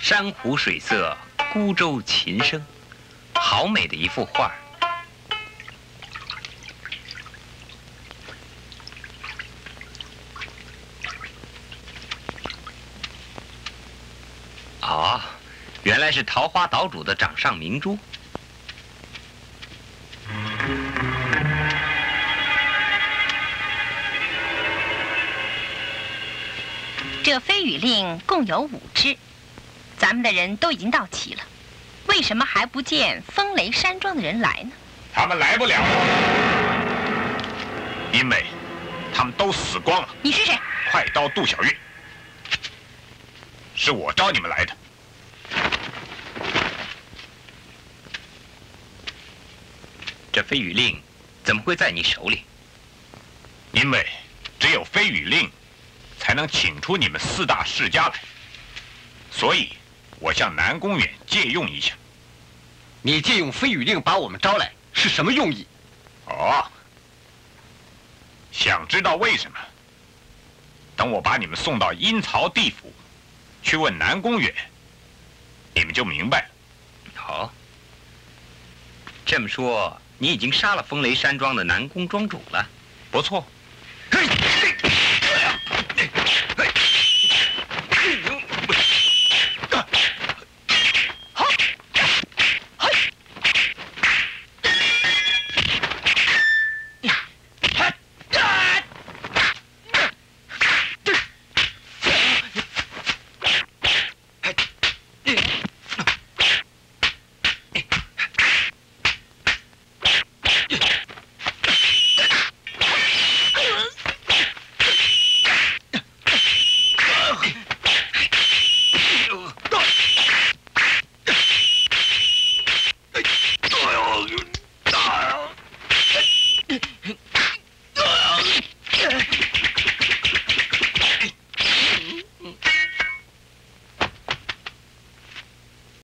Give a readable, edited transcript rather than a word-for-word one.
山湖水色，孤舟琴声，好美的一幅画。哦，原来是桃花岛主的掌上明珠。 这飞羽令共有5支，咱们的人都已经到齐了，为什么还不见风雷山庄的人来呢？ 他们来不了，因为他们都死光了。 你是谁？ 快刀杜小月，是我招你们来的。 这飞羽令怎么会在你手里？ 因为只有飞羽令才能请出你们4大世家来，所以我向南宫远借用一下。 你借用飞羽令把我们招来是什么用意？ 哦，想知道为什么？等我把你们送到阴曹地府，去问南宫远，你们就明白了。 好，这么说，你已经杀了风雷山庄的南宫庄主了？ 不错。